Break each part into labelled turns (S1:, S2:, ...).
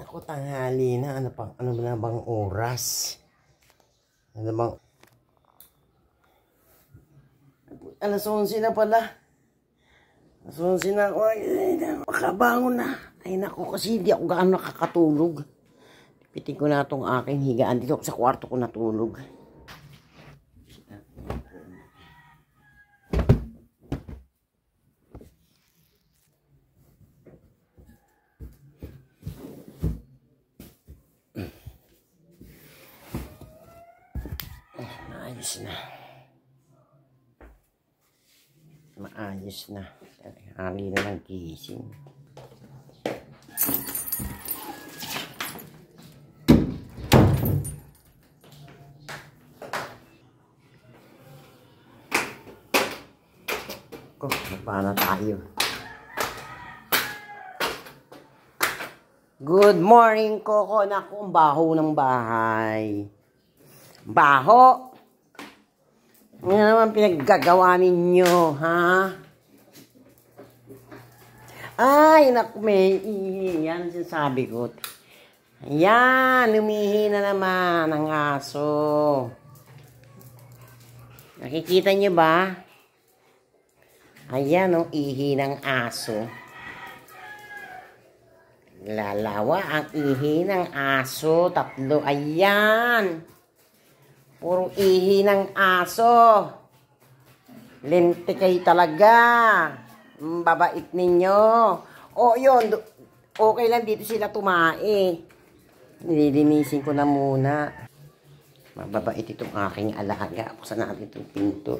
S1: Naku, tanghali na. Ano ba na bang oras? Ano bang... Alas 11 na pala. Alas 11 na ako. Ay, makabangon na. Ay, naku, kasi hindi ako gaano nakakatulog. Pitin ko na itong aking higaan. Dito sa kwarto ko natulog. Maayos na. Maayos na. Hali na ng gising. Paano tayo? Good morning, Coco. Naku, ang baho ng bahay. Baho! Ano naman pinaggagawa ninyo, ha? Ay, naku, may ihi. Yan sinasabi ko. Ayan, umihi na naman ang aso. Nakikita nyo ba? Ayan, oh, ihi ng aso. Lalawa ang ihi ng aso. 3. Ayan. Puro ihi ng aso. Lente kayo talaga. Babait ninyo. O, yun. Okay lang dito sila tumae. Nililinisin ko na muna. Mababait itong aking alaga. Buksan natin itong pinto.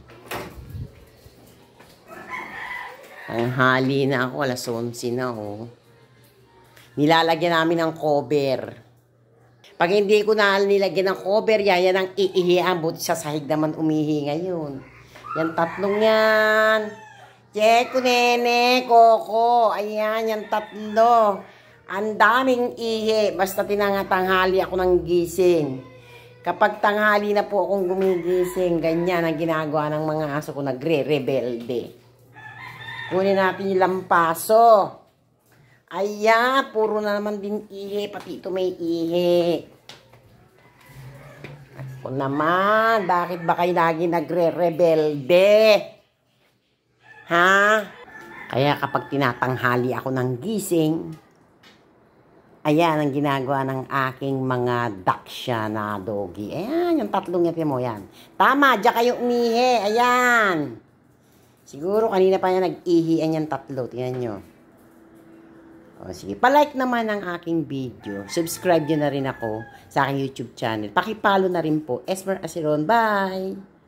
S1: Ang hali na ako. Alas 11 na, oh. Nilalagyan namin ng cover. Pag hindi ko na nilagyan ng cover, yan ang iihihan. Buti sa sahig naman umihi ngayon. Yan 3 yan. Checo, nene, Coco. Ayan, yan 3. Ang daming ihi. Basta tinangatanghali ako ng gising. Kapag tanghali na po akong gumigising, ganyan ang ginagawa ng mga aso ko, nagre-rebelde. Kunin natin yung lampaso. Ayan, puro na naman din ihi. Pati ito may ihi. Ako naman, bakit ba kayo lagi nagre-rebelde? Ha? Kaya kapag tinatanghali ako ng gising, ayan ang ginagawa ng aking mga daksya na doggy. Ayan, yung 3 yatin mo, yan. Tama, diyan kayo umihi. Ayan. Siguro kanina pa yan nag-ihian yung 3. Tingnan nyo. O, sige, palike naman ang aking video. Subscribe nyo na rin ako sa aking YouTube channel. Pakipalo na rin po. Esmer Asiron. Bye!